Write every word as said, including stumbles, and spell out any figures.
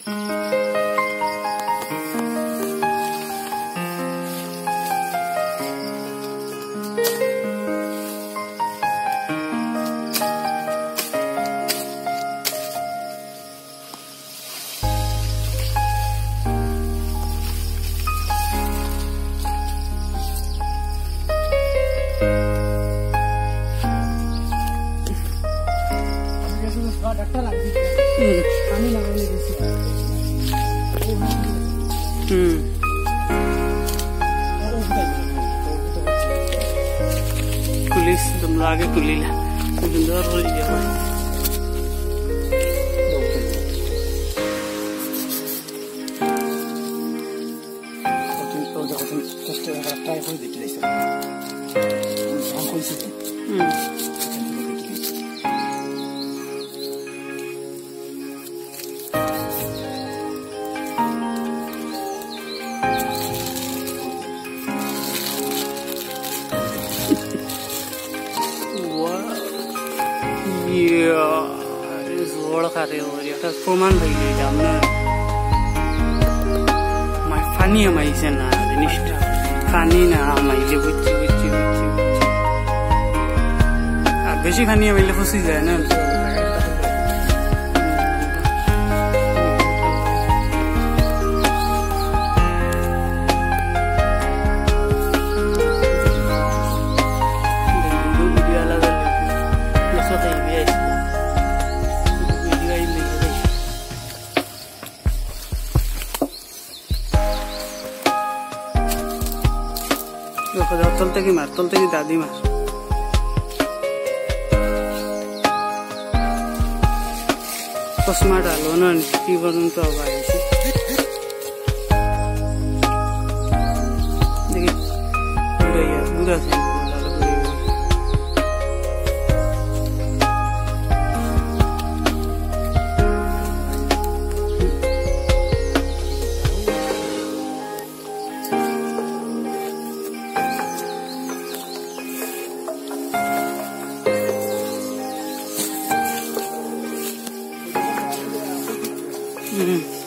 Kulis dum lagi kulila, bener boleh ya. Iya, zola kare ho ya ka proman bhai jamna mai fani mai sena nishta fani na mai le buchi buchi buchi a beshi fani mai le fosi jay na तलते की मार तलते की दादी मार चस्मा डालो ना की बनूं तो अब आए सी देखिए बुरा यार बुरा सी Mm-hmm.